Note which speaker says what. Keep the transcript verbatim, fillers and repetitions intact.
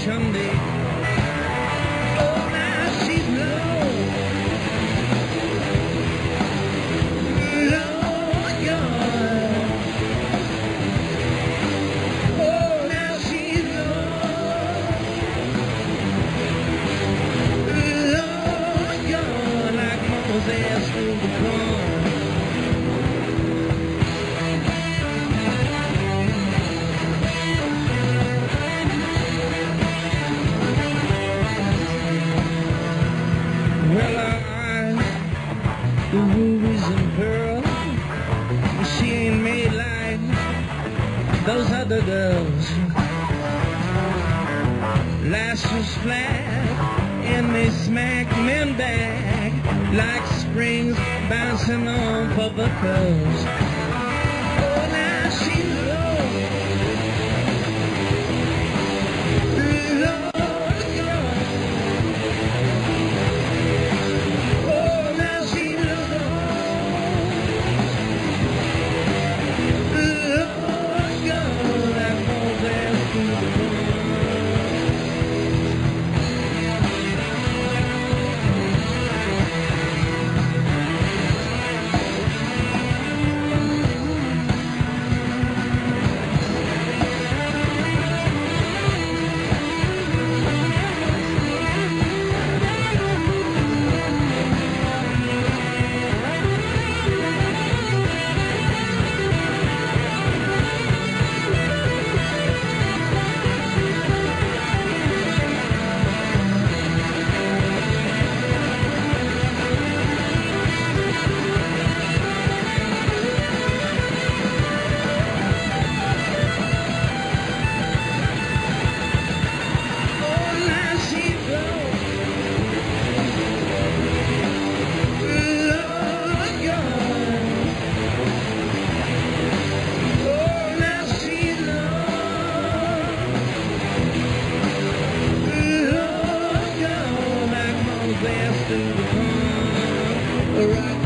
Speaker 1: Sunday. Oh, now she's low. Lord God. Oh, now she's low. Lord God, like Moses through the pond. Well, her eyes, the rubies and pearls, she ain't made like those other girls. Lashes flat and they smack men back like springs bouncing on purple curls. Oh, now she's low. Lord God. Oh, now she's low. Lord God, that Moses through the pond. Through the pond, right.